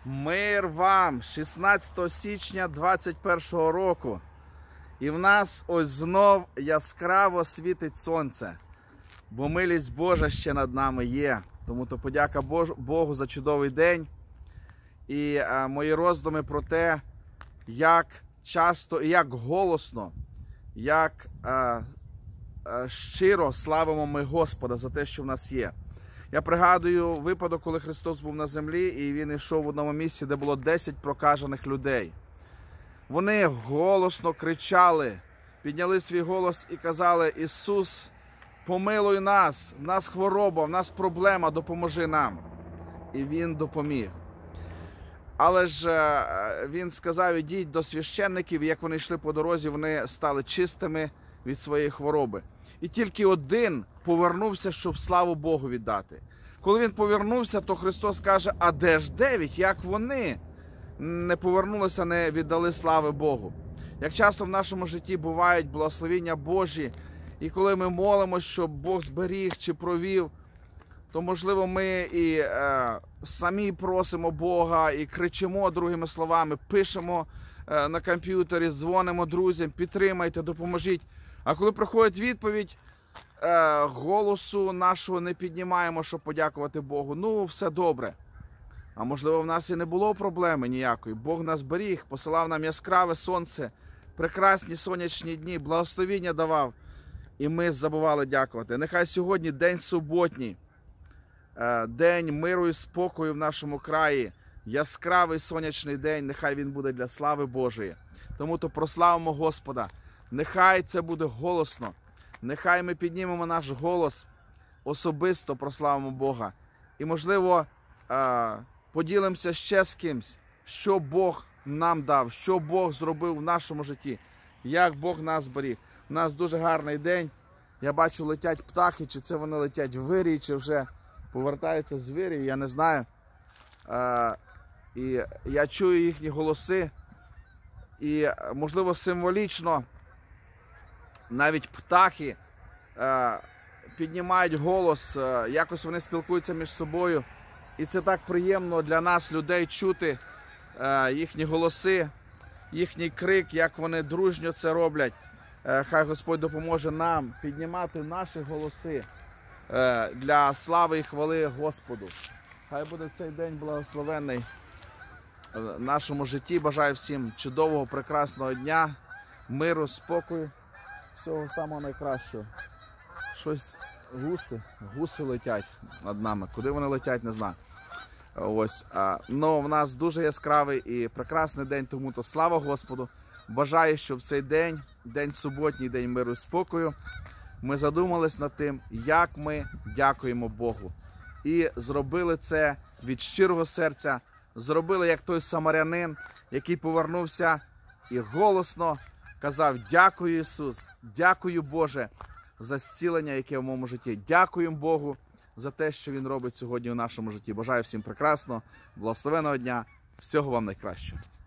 Мир вам! 16 січня 2021 року. І в нас ось знов яскраво світить сонце. Бо милість Божа ще над нами є. Тому то подяка Богу за чудовий день. І мої роздуми про те, як часто і як голосно, як щиро славимо ми Господа за те, що в нас є. Я пригадую випадок, коли Христос був на землі, і Він йшов в одному місці, де було 10 прокажених людей. Вони голосно кричали, підняли свій голос і казали: «Ісус, помилуй нас, в нас хвороба, в нас проблема, допоможи нам». І Він допоміг. Але ж Він сказав: «Ідіть до священників», і як вони йшли по дорозі, вони стали чистими від своєї хвороби. І тільки один повернувся, щоб славу Богу віддати. Коли він повернувся, то Христос каже: «А де ж 9? Як вони не повернулися, не віддали слави Богу?» Як часто в нашому житті бувають благословіння Божі, і коли ми молимося, щоб Бог зберіг чи провів, то, можливо, ми і самі просимо Бога, і кричимо другими словами, пишемо на комп'ютері, дзвонимо друзям: «Підтримайте, допоможіть». А коли приходить відповідь, голосу нашого не піднімаємо, щоб подякувати Богу. Ну, все добре. А можливо, в нас і не було проблеми ніякої. Бог нас беріг, посилав нам яскраве сонце, прекрасні сонячні дні, благословіння давав. І ми забували дякувати. Нехай сьогодні день суботній, день миру і спокою в нашому краї, яскравий сонячний день, нехай він буде для слави Божої. Тому то прославимо Господа. Нехай це буде голосно. Нехай ми піднімемо наш голос, особисто прославимо Бога. І, можливо, поділимося ще з кимсь, що Бог нам дав, що Бог зробив в нашому житті, як Бог нас зберіг. У нас дуже гарний день. Я бачу, летять птахи, чи це вони летять в вирій, чи вже повертаються з вирій, я не знаю. І я чую їхні голоси. І, можливо, символічно навіть птахи піднімають голос, якось вони спілкуються між собою. І це так приємно для нас, людей, чути їхні голоси, їхній крик, як вони дружньо це роблять. Хай Господь допоможе нам піднімати наші голоси для слави і хвали Господу. Хай буде цей день благословенний в нашому житті. Бажаю всім чудового, прекрасного дня, миру, спокою, всього самого найкращого. Щось гуси летять над нами. Куди вони летять, не знаю. Ось. Но в нас дуже яскравий і прекрасний день, тому то слава Господу. Бажаю, щоб в цей день, день суботній, день миру і спокою, ми задумались над тим, як ми дякуємо Богу. І зробили це від щирого серця. Зробили, як той самарянин, який повернувся і голосно казав: «Дякую, Ісус, дякую, Боже, за зцілення, яке в моєму житті. Дякуємо Богу за те, що Він робить сьогодні у нашому житті». Бажаю всім прекрасного, благословенного дня, всього вам найкращого.